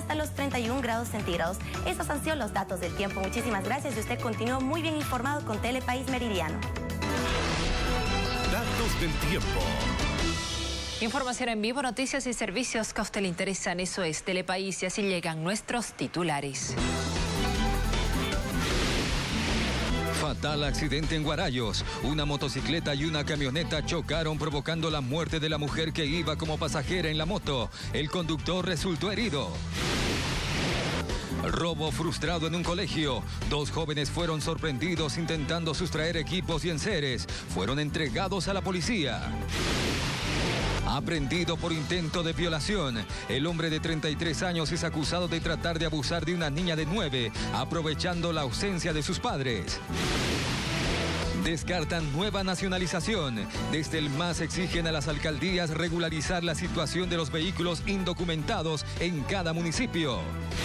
hasta los 31 grados centígrados. Estos han sido los datos del tiempo. Muchísimas gracias y usted continuó muy bien informado con Telepaís Meridiano. Datos del tiempo. Información en vivo, noticias y servicios que a usted le interesan. Eso es Telepaís y así llegan nuestros titulares. Fatal accidente en Guarayos. Una motocicleta y una camioneta chocaron provocando la muerte de la mujer que iba como pasajera en la moto. El conductor resultó herido. Robo frustrado en un colegio. 2 jóvenes fueron sorprendidos intentando sustraer equipos y enseres. Fueron entregados a la policía. Aprendido por intento de violación. El hombre de 33 años es acusado de tratar de abusar de una niña de 9, aprovechando la ausencia de sus padres. Descartan nueva nacionalización. Desde el MAS exigen a las alcaldías regularizar la situación de los vehículos indocumentados en cada municipio.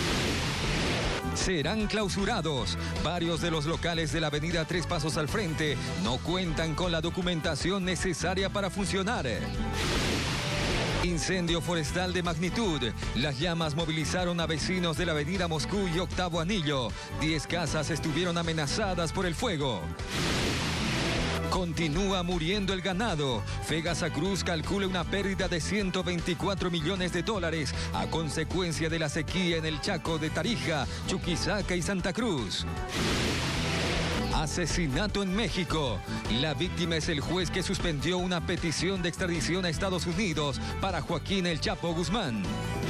Serán clausurados. Varios de los locales de la avenida Tres Pasos al Frente no cuentan con la documentación necesaria para funcionar. Incendio forestal de magnitud. Las llamas movilizaron a vecinos de la avenida Moscú y Octavo Anillo. 10 casas estuvieron amenazadas por el fuego. Continúa muriendo el ganado. Fegasa Cruz calcula una pérdida de 124 millones de dólares a consecuencia de la sequía en el Chaco de Tarija, Chuquisaca y Santa Cruz. Asesinato en México. La víctima es el juez que suspendió una petición de extradición a Estados Unidos para Joaquín El Chapo Guzmán.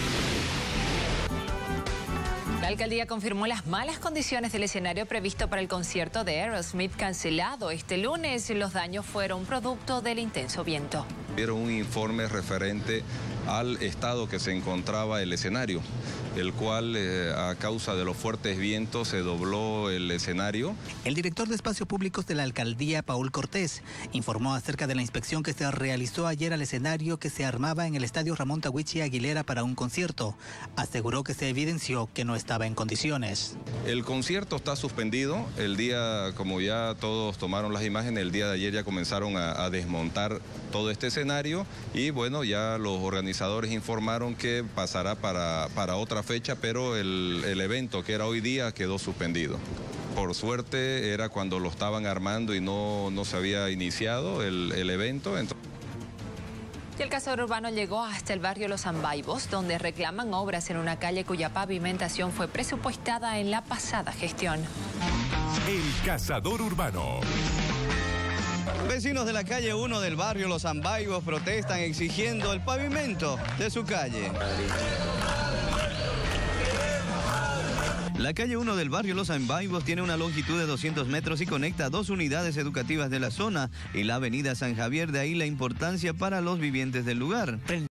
La alcaldía confirmó las malas condiciones del escenario previsto para el concierto de Aerosmith cancelado este lunes. Los daños fueron producto del intenso viento. Dieron un informe referente al estado que se encontraba el escenario, el cual a causa de los fuertes vientos se dobló el escenario. El director de Espacios Públicos de la alcaldía, Paul Cortés, informó acerca de la inspección que se realizó ayer al escenario que se armaba en el estadio Ramón Tahuichi Aguilera para un concierto. Aseguró que se evidenció que no estaba en condiciones. El concierto está suspendido. El día, como ya todos tomaron las imágenes, el día de ayer ya comenzaron a desmontar todo este escenario y bueno, ya los organizadores informaron que pasará para otra fecha, pero el evento que era hoy día quedó suspendido. Por suerte era cuando lo estaban armando y no se había iniciado el evento. Y el cazador urbano llegó hasta el barrio Los Ambaibos, donde reclaman obras en una calle cuya pavimentación fue presupuestada en la pasada gestión. El cazador urbano. Vecinos de la calle 1 del barrio Los Ambaibos protestan exigiendo el pavimento de su calle. La calle 1 del barrio Los Ambaibos tiene una longitud de 200 metros y conecta 2 unidades educativas de la zona y la avenida San Javier, de ahí la importancia para los vivientes del lugar.